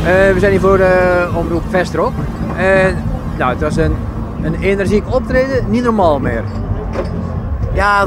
We zijn hier voor Omroep Vestrock. Nou, het was een energiek optreden, niet normaal meer. Ja,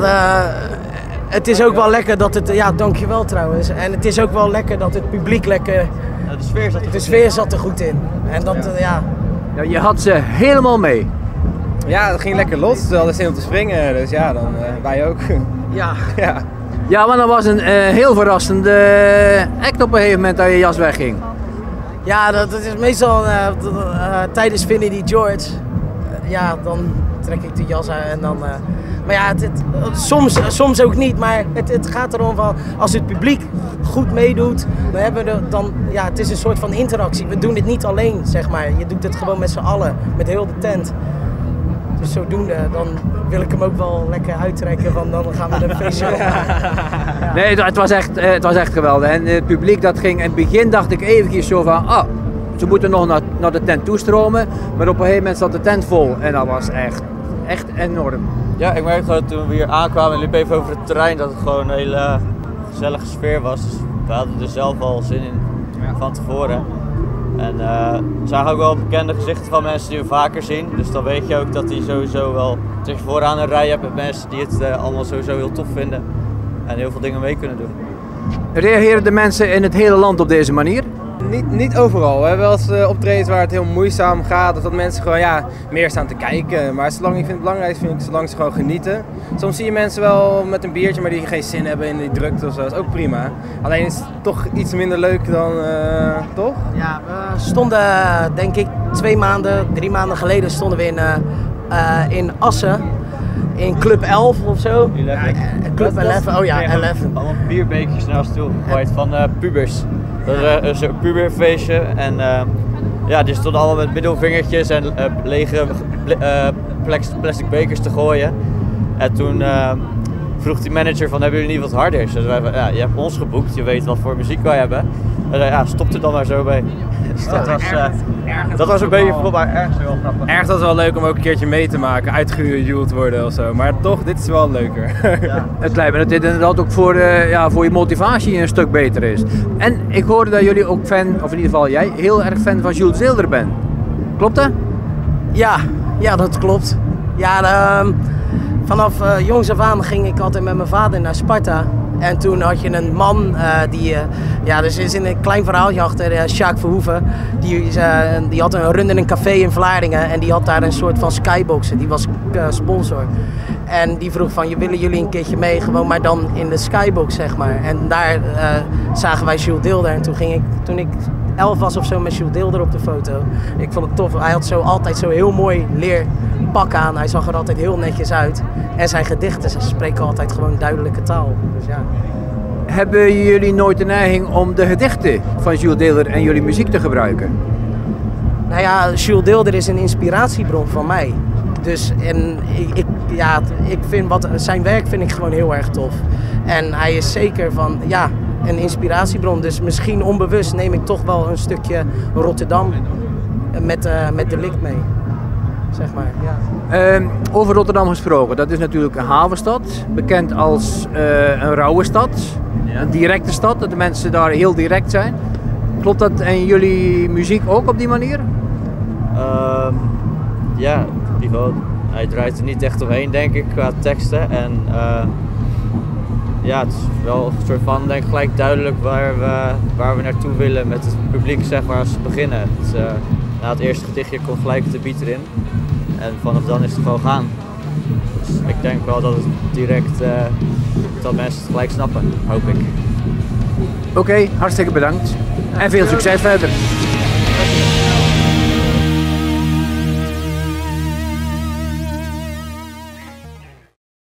het is ook wel lekker dat het... Ja, dankjewel trouwens. En het is ook wel lekker dat het publiek lekker... Ja, de sfeer zat er goed in. En dat, ja. Ja, je had ze helemaal mee. Ja, dat ging lekker los. Ze hadden zin om te springen, dus ja, dan wij ook. Ja. Ja. Ja, maar dat was een heel verrassende act op een gegeven moment dat je jas wegging. Ja, dat is meestal tijdens Finity George. Ja, dan trek ik de jas uit en dan... maar ja, soms ook niet, maar het gaat erom van als het publiek goed meedoet, dan hebben we ja, het is een soort van interactie. We doen dit niet alleen, zeg maar. Je doet het gewoon met z'n allen, met heel de tent. Dus zodoende, dan wil ik hem ook wel lekker uittrekken, want dan gaan we er een feestje op maken. Ja. Nee, het was echt geweldig. En het publiek dat ging, in het begin dacht ik eventjes zo van, ze moeten nog naar de tent toestromen. Maar op een gegeven moment zat de tent vol en dat was echt enorm. Ja, ik merkte gewoon toen we hier aankwamen en liepen even over het terrein dat het gewoon een hele gezellige sfeer was. Dus we hadden er zelf al zin in van tevoren. En we zagen ook wel bekende gezichten van mensen die we vaker zien. Dus dan weet je ook dat die sowieso wel... Dat je vooraan een rij hebt met mensen die het allemaal sowieso heel tof vinden. En heel veel dingen mee kunnen doen. Reageren de mensen in het hele land op deze manier? Niet overal. We hebben wel eens optredens waar het heel moeizaam gaat. Of dat mensen gewoon meer staan te kijken. Maar ik vind het belangrijkste zolang ze gewoon genieten. Soms zie je mensen wel met een biertje, maar die geen zin hebben in die drukte of zo. Dat is ook prima. Alleen is het toch iets minder leuk dan, toch? Ja, we stonden denk ik 3 maanden geleden stonden we in Assen. In Club 11 of zo. Club 11, oh ja, 11. Allemaal bierbeekjes naar ons toe gegooid van pubers. Dat is een puberfeestje en die stonden allemaal met middelvingertjes en lege plastic bekers te gooien. En toen vroeg die manager van, hebben jullie niet wat harder? Dus wij van, je hebt ons geboekt, je weet wat voor muziek wij hebben. En stop er dan maar zo bij. Dus dat was een beetje maar ergens wel grappig. Ergens was het wel leuk om ook een keertje mee te maken, uitgejoeld te worden of zo. Maar toch, dit is wel leuker. Ja. Het lijkt me dat dit inderdaad ook voor je motivatie een stuk beter is. En ik hoorde dat jullie ook fan, of in ieder geval jij, heel erg fan van Jules Deelder bent. Klopt dat? Ja, dat klopt. Ja, vanaf jongs af aan ging ik altijd met mijn vader naar Sparta. En toen had je een man dus is in een klein verhaaltje achter, Sjaak Verhoeven. Die had runde een café in Vlaardingen en die had daar een soort van skyboxen. Die was sponsor. En die vroeg van, willen jullie een keertje mee, gewoon maar dan in de skybox, zeg maar. En daar zagen wij Jules Deelder en toen ik 11 was of zo met Jules Deelder op de foto. Ik vond het tof. Hij had altijd zo heel mooi leerpak aan. Hij zag er altijd heel netjes uit. En zijn gedichten, ze spreken altijd gewoon duidelijke taal. Dus ja. Hebben jullie nooit de neiging om de gedichten van Jules Deelder en jullie muziek te gebruiken? Nou ja, Jules Deelder is een inspiratiebron van mij. Dus ik vind zijn werk vind ik gewoon heel erg tof. En hij is zeker een inspiratiebron. Dus misschien onbewust neem ik toch wel een stukje Rotterdam met de lik mee. Zeg maar, ja. Over Rotterdam gesproken, dat is natuurlijk een havenstad, bekend als een rauwe stad, een directe stad, dat de mensen daar heel direct zijn. Klopt dat in jullie muziek ook op die manier? Ja, hij draait er niet echt omheen, denk ik, qua teksten. En het is wel een soort van, denk ik, gelijk duidelijk waar we naartoe willen met het publiek, zeg maar, als ze beginnen. Na het eerste gedichtje komt gelijk de beat erin. En vanaf dan is het gewoon gaan. Dus ik denk wel dat het direct, dat mensen het gelijk snappen, hoop ik. Oké, hartstikke bedankt. En veel succes verder.